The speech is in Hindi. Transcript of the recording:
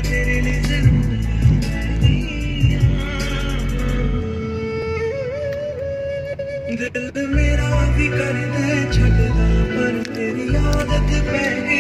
तेरे लिए जरूर दिल मेरा भी कर दे छड़दा पर तेरी आदत पै गई।